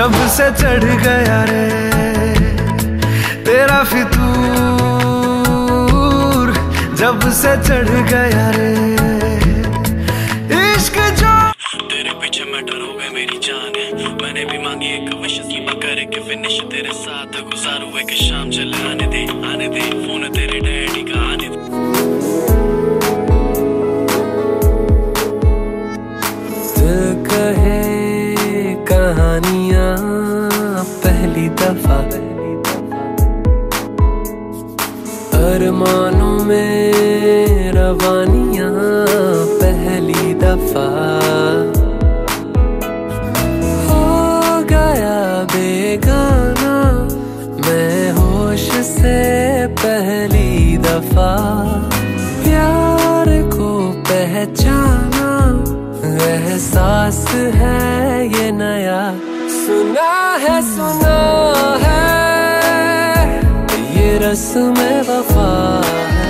जब से चढ़ गया रे तेरा फितूर, जब से चढ़ गया रे इश्क जो तेरे पीछे मैं डर हो गए मेरी जान है। मैंने भी मांगी एक विश की करे कि फिनिश तेरे साथ गुजारू एक शाम चले आने दे फोन तेरे डैडी का आने दे। दिल कहे कहानियां पहली दफा, अरमानों में रवानियां पहली दफा, हो गया बेगाना मैं होश से पहली दफा, प्यार को पहचाना एहसास है ये नया, सुना है ये रस्म वफा है।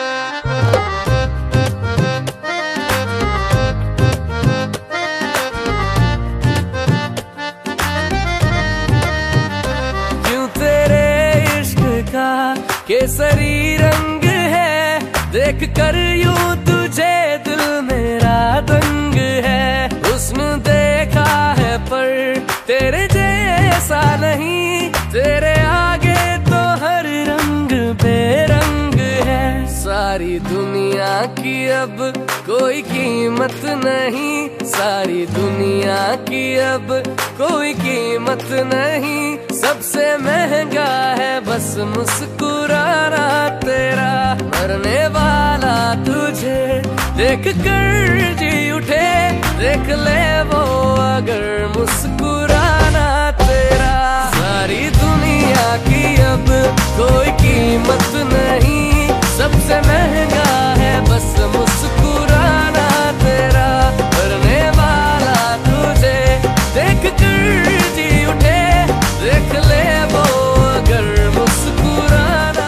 क्यों तेरे इश्क का केसरी रंग है, देख कर यूं तुझे दिल मेरा दंग है। हुस्न देखा है पर तेरे जैसा नहीं, तेरे आगे तो हर रंग बेरंग है। सारी दुनिया की अब कोई कीमत नहीं, सारी दुनिया की अब कोई कीमत नहीं, सबसे महंगा है बस मुस्कुराना तेरा। मरने वाला तुझे देख कर जी उठे, देख ले वो अगर मुस्कुराना तेरा। सारी दुनिया की अब कोई कीमत नहीं, सबसे महंगा है बस मुस्कुराना तेरा। मरने वाला तुझे देख कर जी उठे, देख ले वो अगर मुस्कुराना।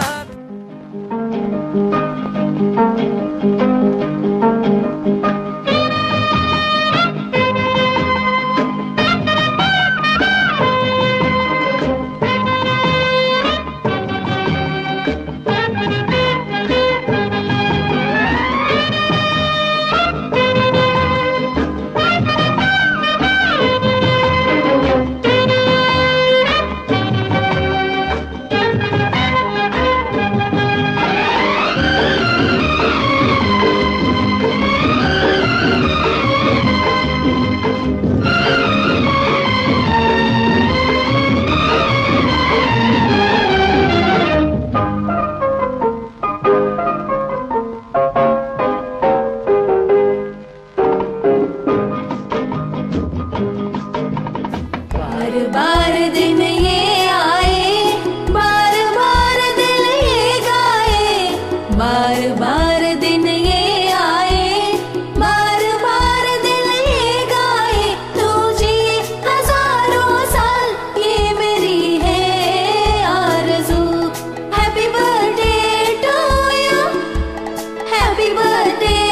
बार दिन ये आए, बार बार दिल ये गाए, बार बार दिन ये आए, बार बार दिल ये गाए। तू जी हजारों साल ये मेरी है आरज़ू। Happy birthday to you, happy birthday